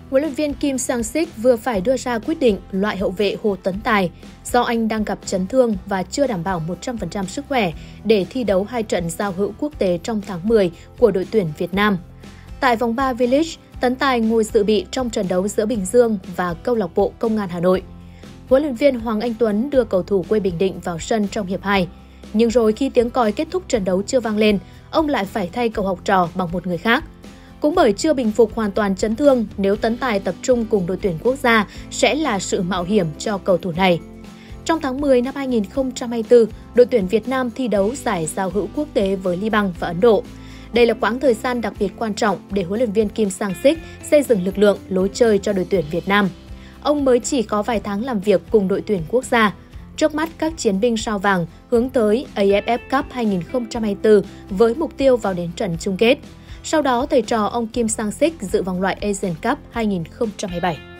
Huấn luyện viên Kim Sang-sik vừa phải đưa ra quyết định loại hậu vệ Hồ Tấn Tài do anh đang gặp chấn thương và chưa đảm bảo 100% sức khỏe để thi đấu 2 trận giao hữu quốc tế trong tháng 10 của đội tuyển Việt Nam. Tại vòng 3 V-League, Tấn Tài ngồi dự bị trong trận đấu giữa Bình Dương và câu lạc bộ Công an Hà Nội. Huấn luyện viên Hoàng Anh Tuấn đưa cầu thủ quê Bình Định vào sân trong hiệp 2. Nhưng rồi khi tiếng còi kết thúc trận đấu chưa vang lên, ông lại phải thay cầu học trò bằng một người khác. Cũng bởi chưa bình phục hoàn toàn chấn thương, nếu Tấn Tài tập trung cùng đội tuyển quốc gia sẽ là sự mạo hiểm cho cầu thủ này. Trong tháng 10 năm 2024, đội tuyển Việt Nam thi đấu giải giao hữu quốc tế với Liban và Ấn Độ. Đây là quãng thời gian đặc biệt quan trọng để huấn luyện viên Kim Sang-sik xây dựng lực lượng, lối chơi cho đội tuyển Việt Nam. Ông mới chỉ có vài tháng làm việc cùng đội tuyển quốc gia. Trước mắt, các chiến binh sao vàng hướng tới AFF Cup 2024 với mục tiêu vào đến trận chung kết. Sau đó, thầy trò ông Kim Sang-sik dự vòng loại Asian Cup 2027.